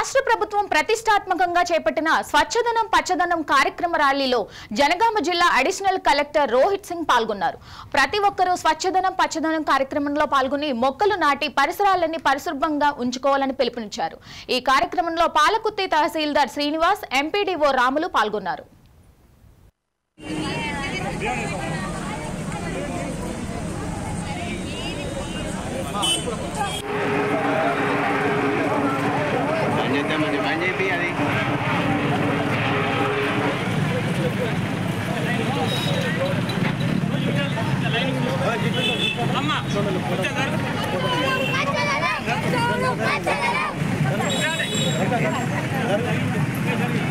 రాష్ట్ర ప్రభుత్వం ప్రతిష్టాత్మకంగా చేపట్టిన స్వచ్ఛదనం పచ్చదనం కార్యక్రమ ర్యాలీలో జనగామ జిల్లా అడిషనల్ కలెక్టర్ రోహిత్ సింగ్ పాల్గొన్నారు. ప్రతి ఒక్కరూ స్వచ్ఛదనం పచ్చదనం కార్యక్రమంలో పాల్గొని మొక్కలు నాటి పరిసరాలన్నీ పరిశుభ్రంగా ఉంచుకోవాలని పిలుపునిచ్చారు. ఈ కార్యక్రమంలో పాలకుర్తి తహసీల్దార్ శ్రీనివాస్, ఎంపీడీఓ రాములు పాల్గొన్నారు. అమ్మా